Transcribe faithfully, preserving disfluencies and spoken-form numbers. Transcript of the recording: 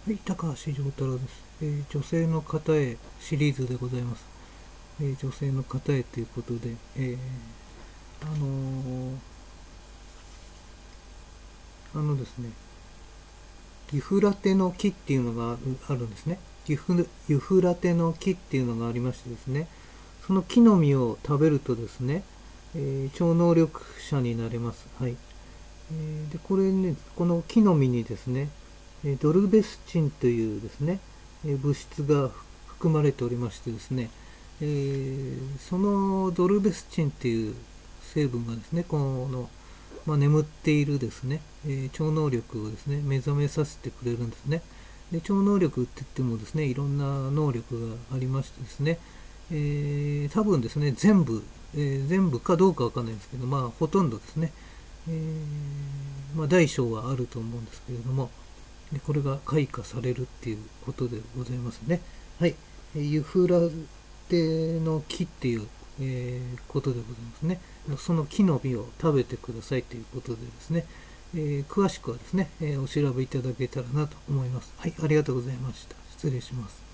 はい、高橋丈太郎です。えー女性の方へシリーズでございます。えー女性の方へということで、えーあのーあのですね、ギフラテの木っていうのがあるんですね。ギフユフラテの木っていうのがありましてですね、その木の実を食べるとですね、えー超能力者になれます。はい。えーで、これね、この木の実にですね、えドルベスチンというですね、え物質が含まれておりましてですね、えーそのドルベスチンっていう成分がですね、この、まあ、眠っているですね、えー超能力をですね、目覚めさせてくれるんですね。で、超能力って言ってもですね、いろんな能力がありましてですね、えー多分ですね、全部、えー全部かどうかわかんないんですけど、まあ、ほとんどですね、えーまあ、大小はあると思うんですけれども、でこれが開花されるっていうことでございますね。はい。ユフラテの木っていう、えーことでございますね。その木の実を食べてくださいということでですね、えー詳しくはですね、えーお調べいただけたらなと思います。はい、ありがとうございました。失礼します。